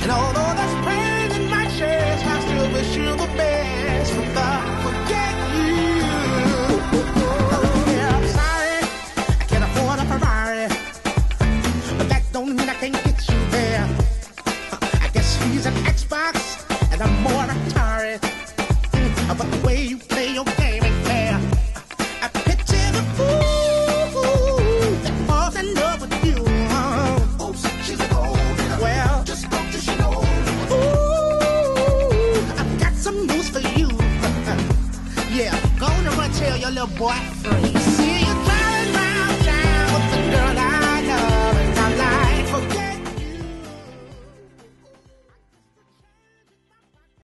And although there's pain in my chest, I still wish you the best. But I forget you. Yeah, I'm sorry, I can't afford a Ferrari, but that don't mean I can't get you there. I guess he's an Xbox and I'm more Atari. But the way you play your game ain't fair. I picture the fool that falls in love with you. Oops, she's a gold digger. Well, just don't you know? Ooh, I've got some news for you. Yeah, go on and run tell your little boy free.